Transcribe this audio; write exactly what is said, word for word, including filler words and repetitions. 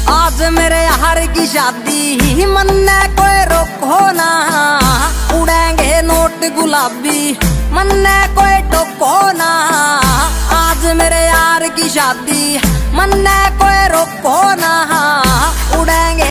आज मेरे यार की शादी, मन्ने कोई रोको ना, उड़ेंगे नोट गुलाबी, मन्ने कोई टोको ना। आज मेरे यार की शादी, मन्ने कोई रोको ना, उड़ेंगे